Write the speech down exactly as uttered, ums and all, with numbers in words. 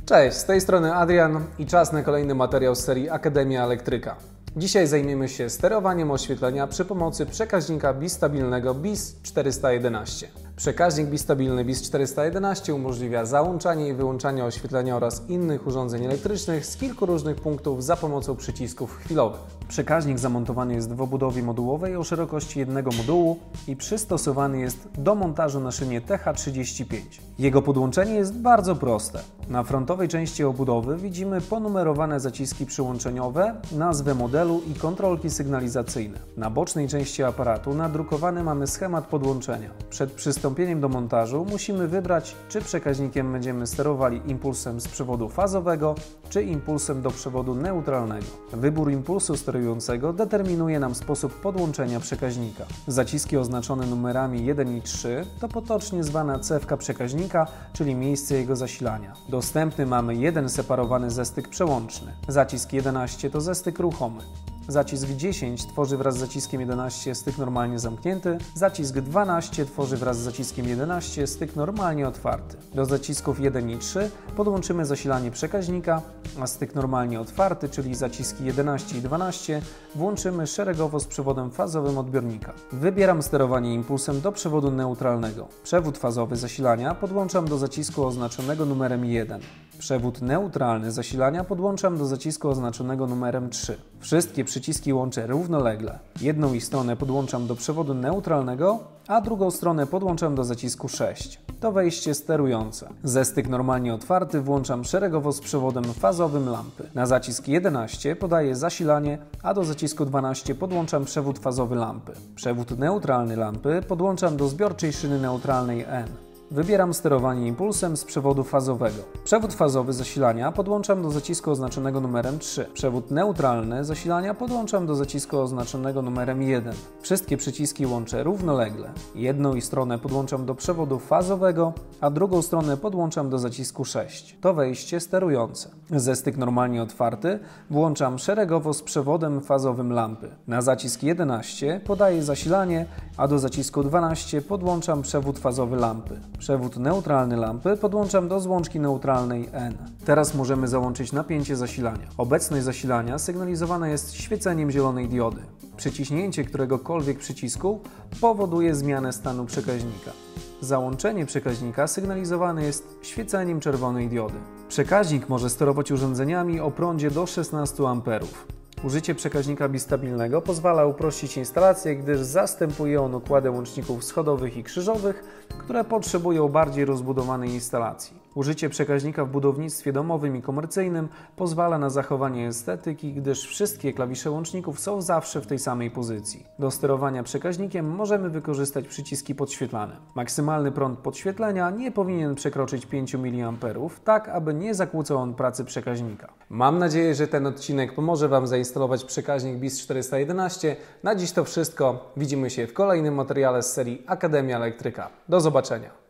Cześć, z tej strony Adrian i czas na kolejny materiał z serii Akademia Elektryka. Dzisiaj zajmiemy się sterowaniem oświetlenia przy pomocy przekaźnika bistabilnego B I S czterysta jedenaście. Przekaźnik bistabilny B I S czterysta jedenaście umożliwia załączanie i wyłączanie oświetlenia oraz innych urządzeń elektrycznych z kilku różnych punktów za pomocą przycisków chwilowych. Przekaźnik zamontowany jest w obudowie modułowej o szerokości jednego modułu i przystosowany jest do montażu na szynie T H trzydzieści pięć. Jego podłączenie jest bardzo proste. Na frontowej części obudowy widzimy ponumerowane zaciski przyłączeniowe, nazwę modelu i kontrolki sygnalizacyjne. Na bocznej części aparatu nadrukowany mamy schemat podłączenia. Przed przystąpieniem do montażu musimy wybrać, czy przekaźnikiem będziemy sterowali impulsem z przewodu fazowego, czy impulsem do przewodu neutralnego. Wybór impulsu sterującego determinuje nam sposób podłączenia przekaźnika. Zaciski oznaczone numerami jeden i trzy to potocznie zwana cewka przekaźnika, czyli miejsce jego zasilania. Dostępny mamy jeden separowany zestyk przełączny. Zacisk jedenaście to zestyk ruchomy. Zacisk dziesięć tworzy wraz z zaciskiem jedenaście styk normalnie zamknięty, zacisk dwanaście tworzy wraz z zaciskiem jedenaście styk normalnie otwarty. Do zacisków jeden i trzy podłączymy zasilanie przekaźnika, a styk normalnie otwarty, czyli zaciski jedenaście i dwanaście, włączymy szeregowo z przewodem fazowym odbiornika. Wybieram sterowanie impulsem do przewodu neutralnego. Przewód fazowy zasilania podłączam do zacisku oznaczonego numerem jeden. Przewód neutralny zasilania podłączam do zacisku oznaczonego numerem trzy. Wszystkie przyciski łączę równolegle. Jedną ich stronę podłączam do przewodu neutralnego, a drugą stronę podłączam do zacisku sześć. To wejście sterujące. Zestyk normalnie otwarty włączam szeregowo z przewodem fazowym lampy. Na zacisk jedenaście podaję zasilanie, a do zacisku dwanaście podłączam przewód fazowy lampy. Przewód neutralny lampy podłączam do zbiorczej szyny neutralnej N. Wybieram sterowanie impulsem z przewodu fazowego. Przewód fazowy zasilania podłączam do zacisku oznaczonego numerem trzy. Przewód neutralny zasilania podłączam do zacisku oznaczonego numerem jeden. Wszystkie przyciski łączę równolegle. Jedną ich stronę podłączam do przewodu fazowego, a drugą stronę podłączam do zacisku sześć. To wejście sterujące. Zestyk normalnie otwarty włączam szeregowo z przewodem fazowym lampy. Na zacisk jedenaście podaję zasilanie, a do zacisku dwanaście podłączam przewód fazowy lampy. Przewód neutralny lampy podłączam do złączki neutralnej N. Teraz możemy załączyć napięcie zasilania. Obecność zasilania sygnalizowana jest świeceniem zielonej diody. Przyciśnięcie któregokolwiek przycisku powoduje zmianę stanu przekaźnika. Załączenie przekaźnika sygnalizowane jest świeceniem czerwonej diody. Przekaźnik może sterować urządzeniami o prądzie do szesnastu amperów. Użycie przekaźnika bistabilnego pozwala uprościć instalację, gdyż zastępuje on układy łączników schodowych i krzyżowych, które potrzebują bardziej rozbudowanej instalacji. Użycie przekaźnika w budownictwie domowym i komercyjnym pozwala na zachowanie estetyki, gdyż wszystkie klawisze łączników są zawsze w tej samej pozycji. Do sterowania przekaźnikiem możemy wykorzystać przyciski podświetlane. Maksymalny prąd podświetlenia nie powinien przekroczyć pięć miliamperów, tak aby nie zakłócał on pracy przekaźnika. Mam nadzieję, że ten odcinek pomoże Wam zainstalować przekaźnik B I S czterysta jedenaście. Na dziś to wszystko. Widzimy się w kolejnym materiale z serii Akademia Elektryka. Do zobaczenia.